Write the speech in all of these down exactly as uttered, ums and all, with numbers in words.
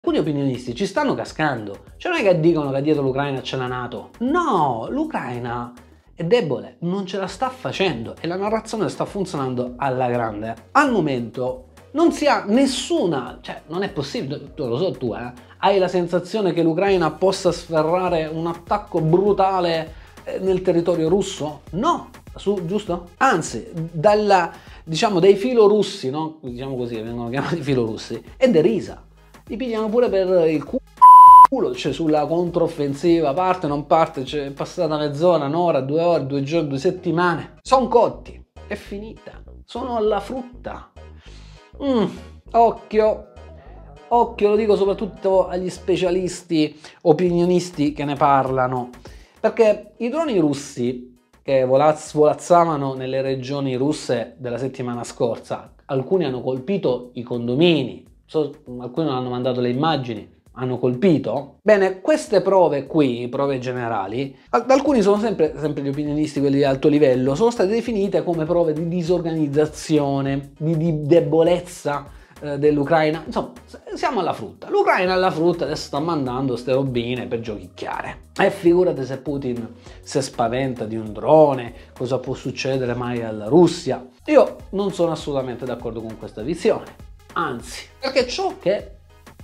Alcuni opinionisti ci stanno cascando, cioè non è che dicono che dietro l'Ucraina c'è la NATO, no, l'Ucraina è debole, non ce la sta facendo e la narrazione sta funzionando alla grande. Al momento non si ha nessuna, cioè non è possibile, tu lo so tu, eh, hai la sensazione che l'Ucraina possa sferrare un attacco brutale nel territorio russo? No, su, giusto? Anzi, dalla, diciamo, dai filorussi, no? Diciamo così, vengono chiamati filorussi, è derisa. Li pigliano pure per il culo, cioè sulla controffensiva, parte, non parte, c'è cioè, passata mezz'ora, un'ora, due ore, due giorni, due settimane. Sono cotti, è finita, sono alla frutta. Mm, occhio, occhio, lo dico soprattutto agli specialisti, opinionisti che ne parlano, perché i droni russi che svolazzavano nelle regioni russe della settimana scorsa, alcuni hanno colpito i condomini, so, alcuni hanno mandato le immagini, hanno colpito. Bene, queste prove qui, prove generali, alcuni sono sempre, sempre gli opinionisti, quelli di alto livello, sono state definite come prove di disorganizzazione, di, di debolezza eh, dell'Ucraina. Insomma, siamo alla frutta. L'Ucraina alla frutta adesso sta mandando ste robine per giochicchiare. E figurate se Putin si spaventa di un drone, cosa può succedere mai alla Russia? Io non sono assolutamente d'accordo con questa visione. Anzi, perché ciò che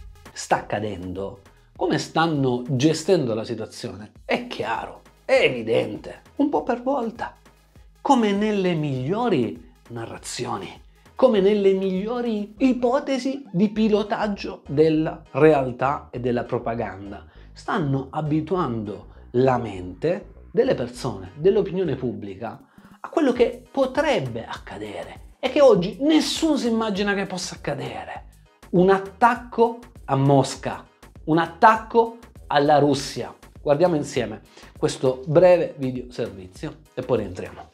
sta accadendo, come stanno gestendo la situazione, è chiaro, è evidente, un po' per volta, come nelle migliori narrazioni, come nelle migliori ipotesi di pilotaggio della realtà e della propaganda. Stanno abituando la mente delle persone, dell'opinione pubblica, a quello che potrebbe accadere e che oggi nessuno si immagina che possa accadere. Un attacco a Mosca, un attacco alla Russia. Guardiamo insieme questo breve video servizio e poi rientriamo.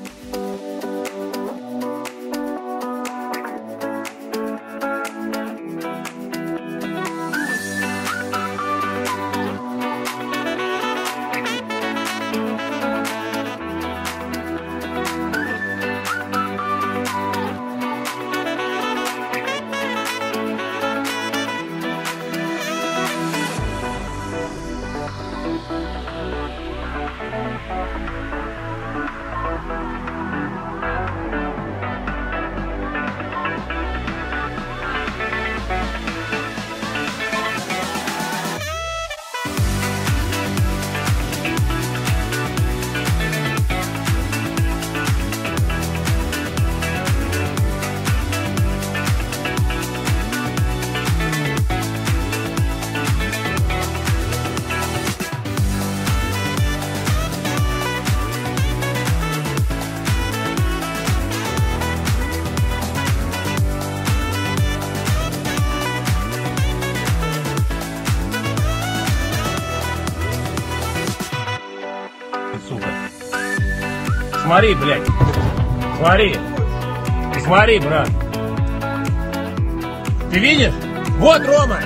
Смотри, блядь. Смотри. Смотри, брат. Ты видишь? Вот, Рома!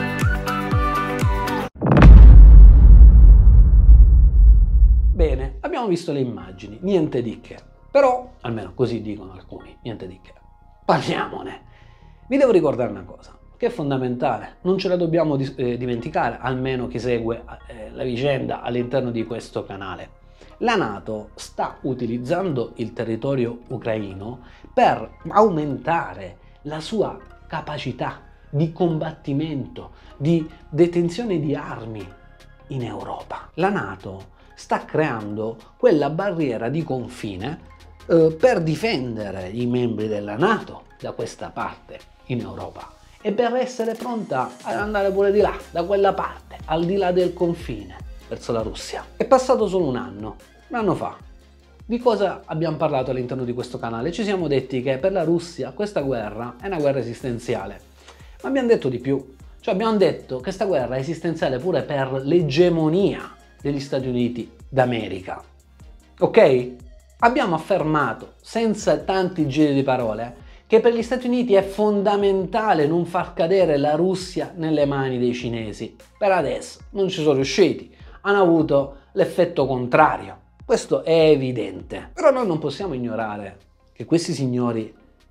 Bene, abbiamo visto le immagini, niente di che. Però, almeno così dicono alcuni, niente di che. Parliamone. Vi devo ricordare una cosa, che è fondamentale, non ce la dobbiamo eh, dimenticare, almeno chi segue eh, la vicenda all'interno di questo canale. La NATO sta utilizzando il territorio ucraino per aumentare la sua capacità di combattimento, di detenzione di armi in Europa. La NATO sta creando quella barriera di confine eh, per difendere i membri della NATO da questa parte in Europa e per essere pronta ad andare pure di là, da quella parte, al di là del confine, verso la Russia. È passato solo un anno, un anno fa. Di cosa abbiamo parlato all'interno di questo canale? Ci siamo detti che per la Russia questa guerra è una guerra esistenziale, ma abbiamo detto di più, cioè abbiamo detto che questa guerra è esistenziale pure per l'egemonia degli Stati Uniti d'America. Ok? Abbiamo affermato, senza tanti giri di parole, che per gli Stati Uniti è fondamentale non far cadere la Russia nelle mani dei cinesi. Per adesso non ci sono riusciti, hanno avuto l'effetto contrario. Questo è evidente. Però noi non possiamo ignorare che questi signori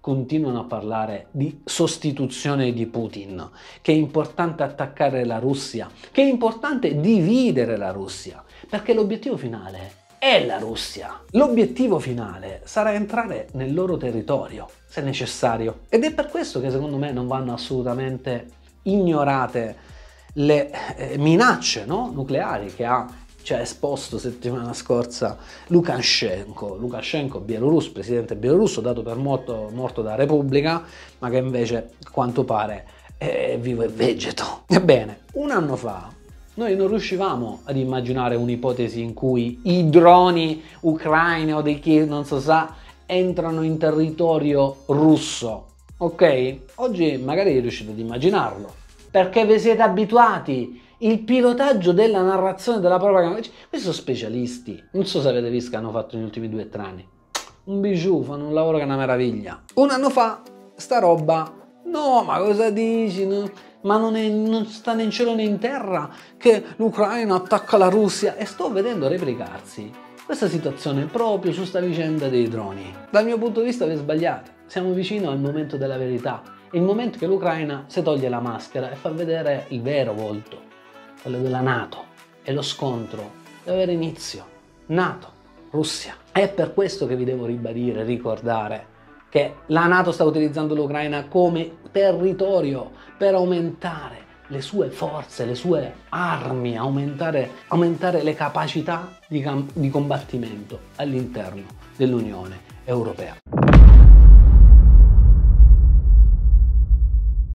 continuano a parlare di sostituzione di Putin, che è importante attaccare la Russia, che è importante dividere la Russia, perché l'obiettivo finale è la Russia. L'obiettivo finale sarà entrare nel loro territorio, se necessario. Ed è per questo che secondo me non vanno assolutamente ignorate le eh, minacce, no? nucleari che ha ci ha esposto settimana scorsa Lukashenko, Lukashenko bielorusso, presidente bielorusso, dato per morto, morto da Repubblica, ma che invece, a quanto pare, è vivo e vegeto. Ebbene, un anno fa noi non riuscivamo ad immaginare un'ipotesi in cui i droni ucraini o di chi non so sa entrano in territorio russo, ok? Oggi magari riuscite ad immaginarlo, perché vi siete abituati. Il pilotaggio della narrazione della propaganda, questi sono specialisti, non so se avete visto che hanno fatto negli ultimi due o tre anni, un bijou, fanno un lavoro che è una meraviglia. Un anno fa sta roba, no ma cosa dici, no? Ma non, è, non sta né in cielo né in terra che l'Ucraina attacca la Russia, e sto vedendo replicarsi questa situazione proprio su sta vicenda dei droni. Dal mio punto di vista vi sbagliate, siamo vicino al momento della verità, il momento che l'Ucraina si toglie la maschera e fa vedere il vero volto, quello della NATO, e lo scontro deve avere inizio. NATO, Russia. È per questo che vi devo ribadire, ricordare che la NATO sta utilizzando l'Ucraina come territorio per aumentare le sue forze, le sue armi, aumentare, aumentare le capacità di, di combattimento all'interno dell'Unione Europea.